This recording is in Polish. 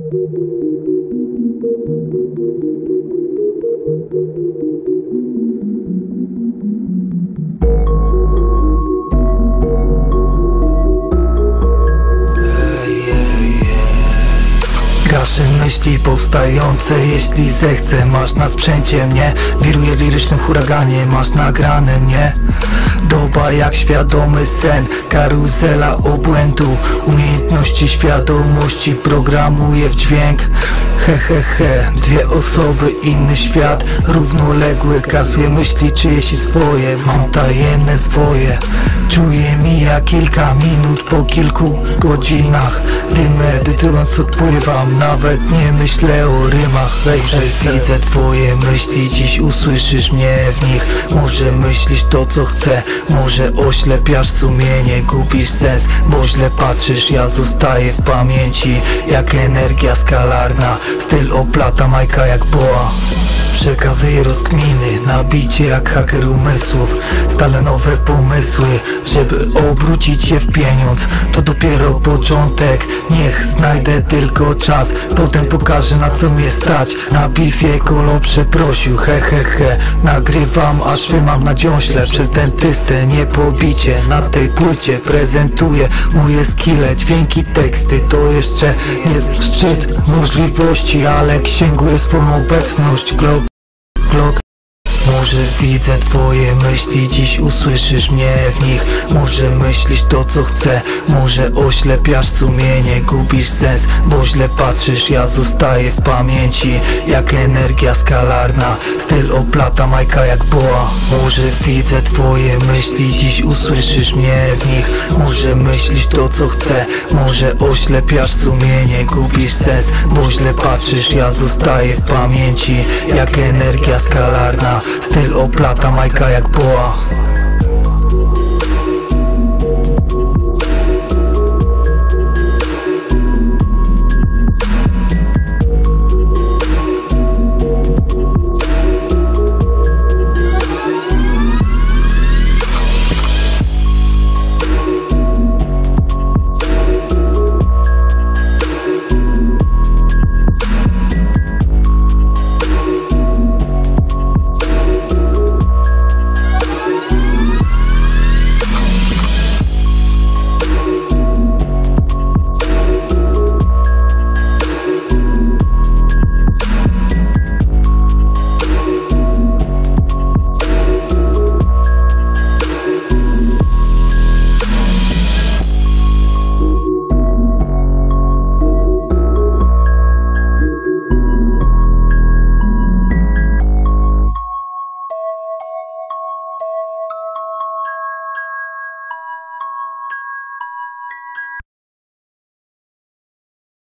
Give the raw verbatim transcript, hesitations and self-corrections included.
Gaszę myśli powstające, jeśli zechcę. Masz na sprzęcie mnie, wiruję w lirycznym huraganie. Masz nagrane mnie, doba jak świadomy sen. Karuzela obłędu, umiejętności świadomości programuje w dźwięk. He he he, dwie osoby, inny świat, równoległy. Kasuję myśli czyjeś i swoje, mam tajemne swoje. Czuję mija kilka minut po kilku godzinach, gdy medytując odpływam, nawet nie myślę o rymach. Że widzę twoje myśli, dziś usłyszysz mnie w nich. Może myślisz to co chcę, może oślepiasz sumienie, gubisz sens, bo źle patrzysz. Ja zostaję w pamięci jak energia skalarna, styl oplata Majka jak boa. Przekazuję rozkminy, nabicie jak haker umysłów. Stale nowe pomysły, żeby obrócić je w pieniądz. To dopiero początek, niech znajdę tylko czas. Potem pokażę na co mnie stać. Na bifie Kolo przeprosił, he he he. Nagrywam aż szwymam na dziąśle. Przez dentystę nie pobicie. Na tej płycie prezentuję moje skille. Dźwięki, teksty to jeszcze nie szczyt możliwości, ale księguję swoją obecność. Glock, glock. Może widzę twoje myśli, dziś usłyszysz mnie w nich. Może myślisz to co chcę, może oślepiasz sumienie, gubisz sens, bo źle patrzysz. Ja zostaję w pamięci jak energia skalarna, styl oplata Majka jak boa. Może widzę twoje myśli, dziś usłyszysz mnie w nich. Może myślisz to co chcę, może oślepiasz sumienie, gubisz sens, bo źle patrzysz. Ja zostaję w pamięci jak energia skalarna, styl oplata Majka jak boa.